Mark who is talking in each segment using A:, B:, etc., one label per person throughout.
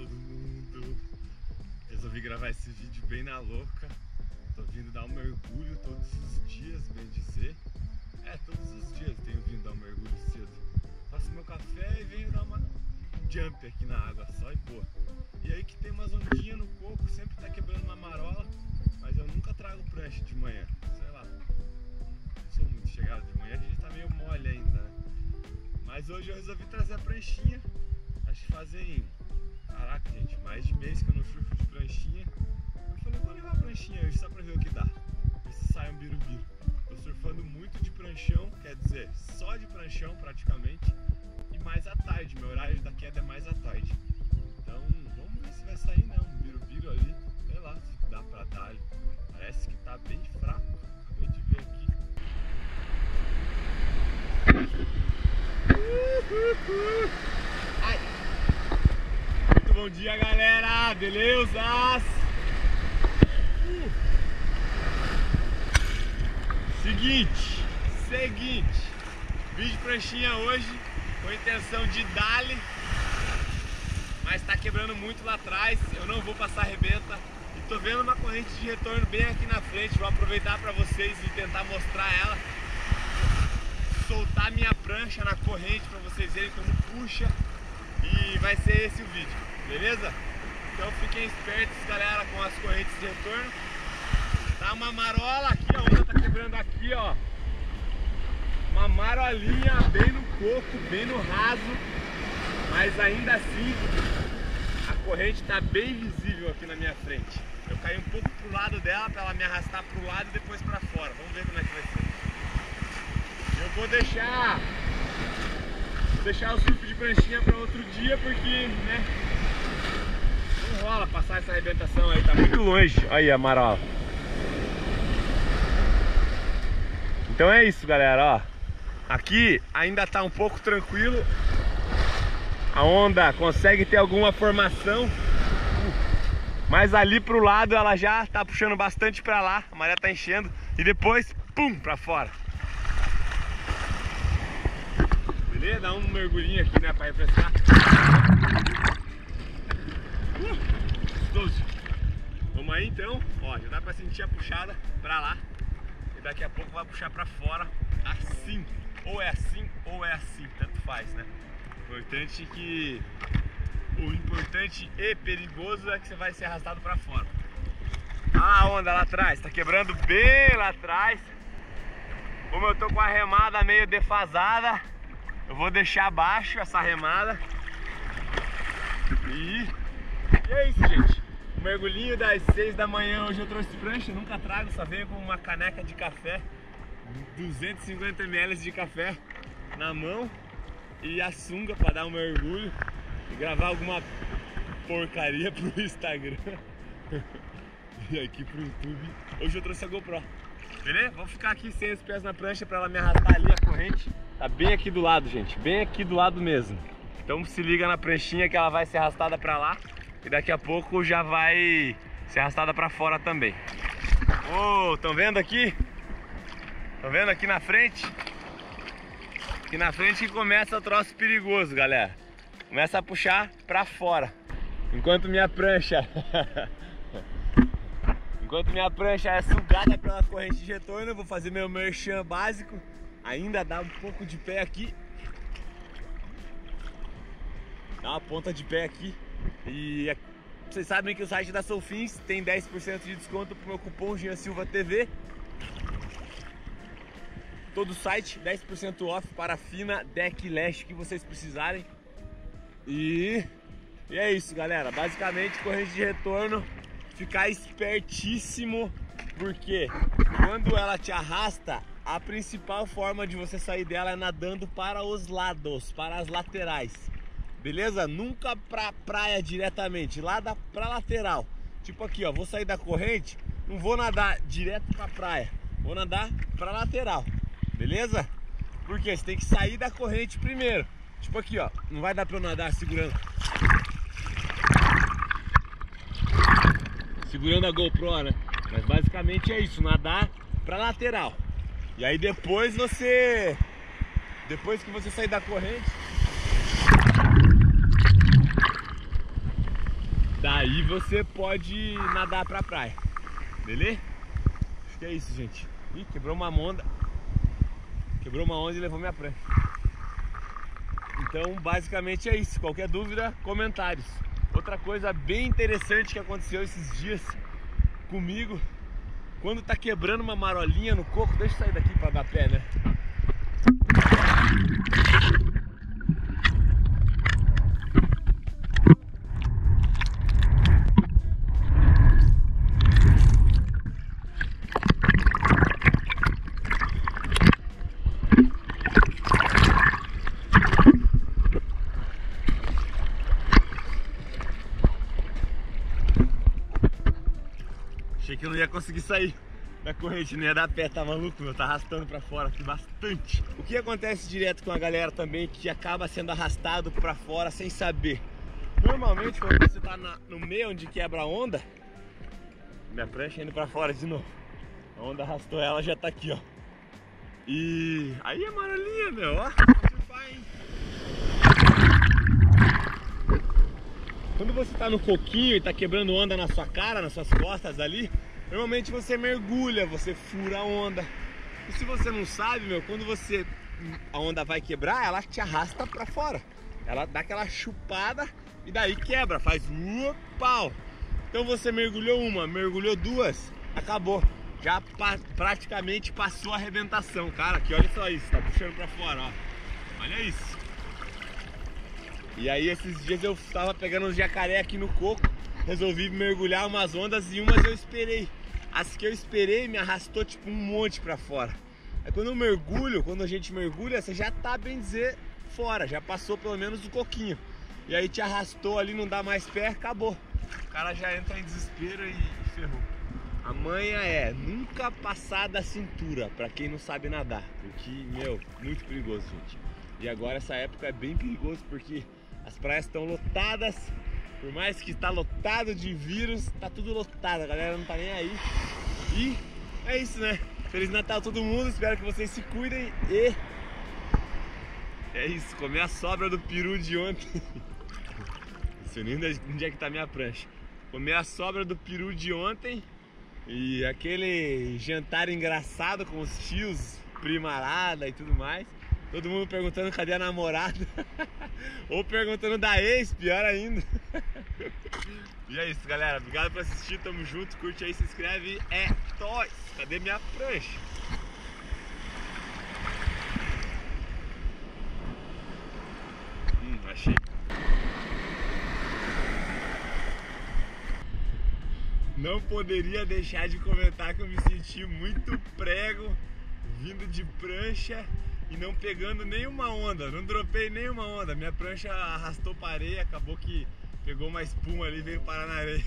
A: todo mundo! Resolvi gravar esse vídeo bem na louca. Tô vindo dar um mergulho todos os dias, bem dizer. Todos os dias tenho vindo dar um mergulho cedo. Faço meu café e venho dar um jump aqui na água, só e boa. E aí que tem umas ondinhas no coco, sempre tá quebrando uma marola, mas eu nunca trago prancha de manhã. Sei lá, não sou muito chegado de manhã, a gente tá meio mole ainda, né? Mas hoje eu resolvi trazer a pranchinha. Acho que fazem, caraca gente, mais de mês que eu não surfo de pranchinha. Eu falei, vou levar a pranchinha hoje só pra ver o que dá, ver se sai um birubiru. Tô surfando muito de pranchão, quer dizer, só de pranchão praticamente. E mais à tarde, meu horário da queda é mais à tarde. Então vamos ver se vai sair, né, um birubiru ali, sei lá, se dá pra dar. Parece que tá bem fraco, acabei de ver aqui. Ai. Muito bom dia, galera, beleza? Seguinte, vídeo pranchinha hoje com a intenção de dar-lhe, mas tá quebrando muito lá atrás, eu não vou passar rebenta e tô vendo uma corrente de retorno bem aqui na frente. Vou aproveitar para vocês e tentar mostrar ela, soltar minha prancha na corrente para vocês verem como puxa, e vai ser esse o vídeo, beleza? Então fiquem espertos, galera, com as correntes de retorno. Tá uma marola aqui, a onda tá quebrando aqui, ó. Uma marolinha bem no coco, bem no raso. Mas ainda assim, a corrente tá bem visível aqui na minha frente. Eu caí um pouco pro lado dela, pra ela me arrastar pro lado e depois pra fora. Vamos ver como é que vai ser. Eu vou deixar o surf de pranchinha pra outro dia, porque, né, não rola passar essa arrebentação aí, tá muito longe. Aí a marola. Então é isso, galera, ó. Aqui ainda tá um pouco tranquilo. A onda consegue ter alguma formação, mas ali pro lado ela já tá puxando bastante pra lá. A maré tá enchendo e depois, pum, pra fora. Beleza? Dá um mergulhinho aqui, né, pra refrescar. Gostoso. Vamos aí então, ó, já dá pra sentir a puxada pra lá. E daqui a pouco vai puxar pra fora, assim, ou é assim, tanto faz, né? O importante e perigoso é que você vai ser arrastado pra fora. A onda lá atrás, tá quebrando bem lá atrás. Como eu tô com a remada meio defasada, eu vou deixar abaixo essa remada. E é isso, gente. O mergulhinho das 6 da manhã, hoje eu trouxe prancha, nunca trago, só veio com uma caneca de café, 250 ml de café na mão e a sunga para dar um mergulho e gravar alguma porcaria pro Instagram e aqui pro YouTube. Hoje eu trouxe a GoPro, beleza? Vou ficar aqui sem os pés na prancha para ela me arrastar ali, a corrente tá bem aqui do lado, gente, bem aqui do lado mesmo. Então se liga na pranchinha que ela vai ser arrastada para lá. E daqui a pouco já vai ser arrastada pra fora também. Oh, estão vendo aqui? Estão vendo aqui na frente? Aqui na frente que começa o troço perigoso, galera. Começa a puxar pra fora. Enquanto minha prancha é sugada pela corrente de retorno, eu vou fazer meu merchan básico. Ainda dá um pouco de pé aqui. Dá uma ponta de pé aqui. E vocês sabem que o site da Solfins tem 10% de desconto pro meu cupom GianSilvaTV. Todo o site 10% off para fina, deck, leste que vocês precisarem. E é isso, galera. Basicamente, corrente de retorno, ficar espertíssimo, porque quando ela te arrasta, a principal forma de você sair dela é nadando para os lados, para as laterais. Beleza? Nunca pra praia diretamente, lá pra lateral. Tipo aqui, ó, vou sair da corrente, não vou nadar direto pra praia, vou nadar pra lateral, beleza? Porque você tem que sair da corrente primeiro. Tipo aqui, ó, não vai dar pra eu nadar segurando a GoPro, né? Mas basicamente é isso, nadar pra lateral. E aí depois que você sair da corrente, aí você pode nadar pra praia, beleza? Acho que é isso, gente. Ih, quebrou uma onda. Quebrou uma onda e levou minha prancha. Então, basicamente é isso. Qualquer dúvida, comentários. Outra coisa bem interessante que aconteceu esses dias comigo, quando tá quebrando uma marolinha no coco, deixa eu sair daqui pra dar pé, né? Achei que eu não ia conseguir sair da corrente, não ia dar pé, tá maluco, meu? Tá arrastando pra fora aqui bastante. O que acontece direto com a galera também, que acaba sendo arrastado pra fora sem saber? Normalmente quando você tá no meio onde quebra a onda, minha prancha indo pra fora de novo, a onda arrastou ela, já tá aqui, ó. E aí a marolinha, meu, ó, quando você tá no coquinho e tá quebrando onda na sua cara, nas suas costas ali, normalmente você mergulha, você fura a onda. E se você não sabe, meu, quando a onda vai quebrar, ela te arrasta pra fora. Ela dá aquela chupada e daí quebra, faz pau. Então você mergulhou uma, mergulhou duas, acabou. Já praticamente passou a arrebentação. Cara, aqui olha só isso, tá puxando pra fora, ó. Olha isso. E aí esses dias eu tava pegando uns jacaré aqui no coco, resolvi mergulhar umas ondas e umas eu esperei. As que eu esperei me arrastou tipo um monte pra fora. Aí quando eu mergulho, quando a gente mergulha, você já tá, bem dizer, fora, já passou pelo menos o coquinho. E aí te arrastou ali, não dá mais pé, acabou. O cara já entra em desespero e ferrou. A manha é nunca passar da cintura, pra quem não sabe nadar. Porque, meu, muito perigoso, gente. E agora essa época é bem perigoso porque as praias estão lotadas. Por mais que está lotado de vírus, tá tudo lotado, a galera não tá nem aí. E é isso, né? Feliz Natal a todo mundo, espero que vocês se cuidem e... é isso, comer a sobra do peru de ontem. Não sei nem onde é que tá minha prancha. Comer a sobra do peru de ontem e aquele jantar engraçado com os tios, primarada e tudo mais. Todo mundo perguntando cadê a namorada. Ou perguntando da ex, pior ainda. E é isso, galera. Obrigado por assistir, tamo junto. Curte aí, se inscreve. É nóis. Cadê minha prancha? Achei. Não poderia deixar de comentar que eu me senti muito prego vindo de prancha e não pegando nenhuma onda, não dropei nenhuma onda. Minha prancha arrastou para areia, acabou que pegou uma espuma ali e veio parar na areia.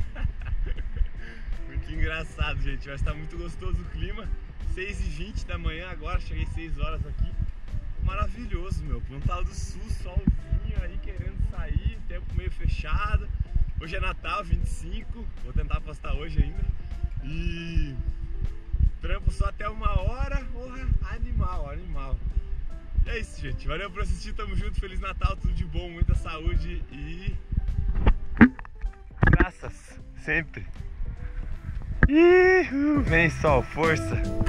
A: Muito engraçado, gente, mas tá muito gostoso o clima. 6h20 da manhã agora, cheguei 6 horas aqui. Maravilhoso, meu, Pontal do Sul, solzinho aí querendo sair, tempo meio fechado. Hoje é Natal, 25, vou tentar postar hoje ainda. E... trampo só até 1h, porra, animal, animal. E é isso, gente, valeu por assistir, tamo junto, Feliz Natal, tudo de bom, muita saúde e... graças, sempre. Vem sol, força.